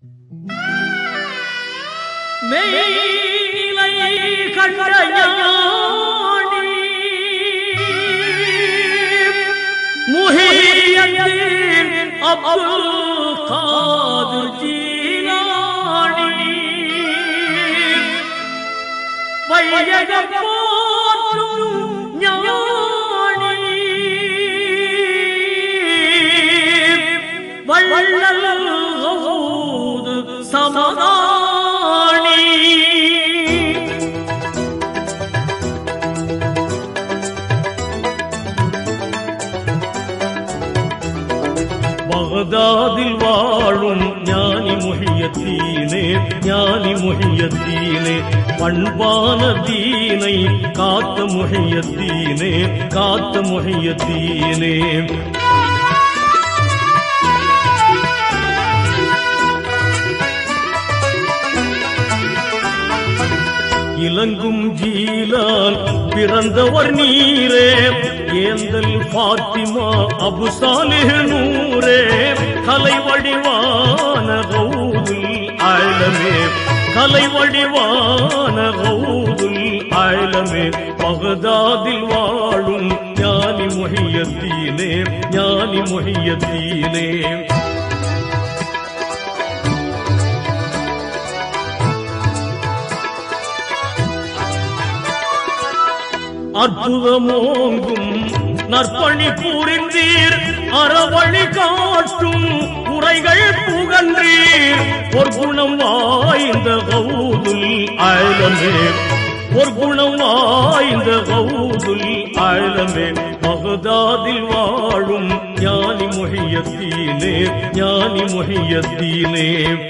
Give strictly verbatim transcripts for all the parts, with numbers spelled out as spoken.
மெய்நிலை கண்ட ஞானி முஹியத்தீன் அப்துல் காதிர் ஜீலானி வையகம் போற்றும் ஞானி வள்ளல் கௌது சமதானி பகதாதில் வாழும் ஞானி முஹியத்தீனே ஞானி முஹியத்தீனே பண்பான தீனை காத்த முஹியத்தீனே காத்த முஹியத்தீனே இலங்கும் ஜீலால் பிறந்தவர் நீரே ஏந்தல் பாத்திமா அபு சாலிஹ் நூரே கலை வடிவான கௌதுல் ஆலமே கலை வடிவான கௌதுல் ஆலமே பகதாதில் வாழும் ஞானி முஹியத்தீனே ஞானி முஹியத்தீனே அற்புதமோங்கும் நற்பணி புரிந்தீர் அறவழி காட்டும் உரைகள் புகன்றீர் ஒரு குணம் வாய்ந்த கௌதுல் ஆலமே ஒரு குணம் வாய்ந்த கௌதுல் ஆலமே பகதாதில் வாழும் ஞானி முஹியத்தீனே ஞானி முஹியத்தீனே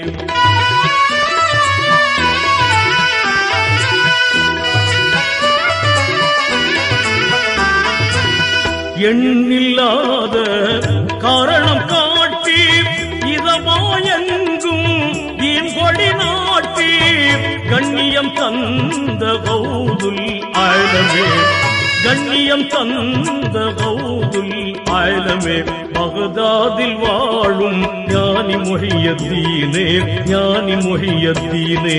எண்ணில்லாத காரணம் காட்டி இதமாயெங்கும் ஈங்கொடி நாட்டி கண்ணியம் தந்த கௌதுல் ஆலமே கண்ணியம் தந்த கௌதுல் ஆலமே பகதாதில் வாழும் ஞானி முஹியத்தீனே ஞானி முஹியத்தீனே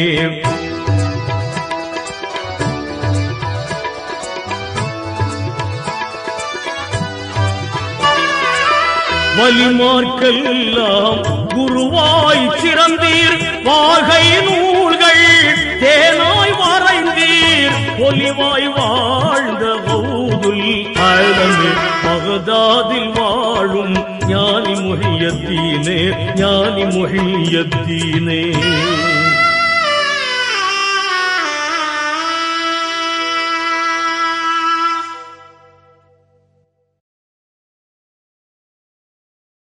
வலிமார்க்கெல்லாம் குருவாய் சிறந்தீர் வாகை நூல்கள் தேனாய் வரைந்தீர் ஒலிவாய் வாழ்ந்த கௌதுல் ஆலமே பகதாதில் வாழும் ஞானி முஹியத்தீனே ஞானி முஹியத்தீனே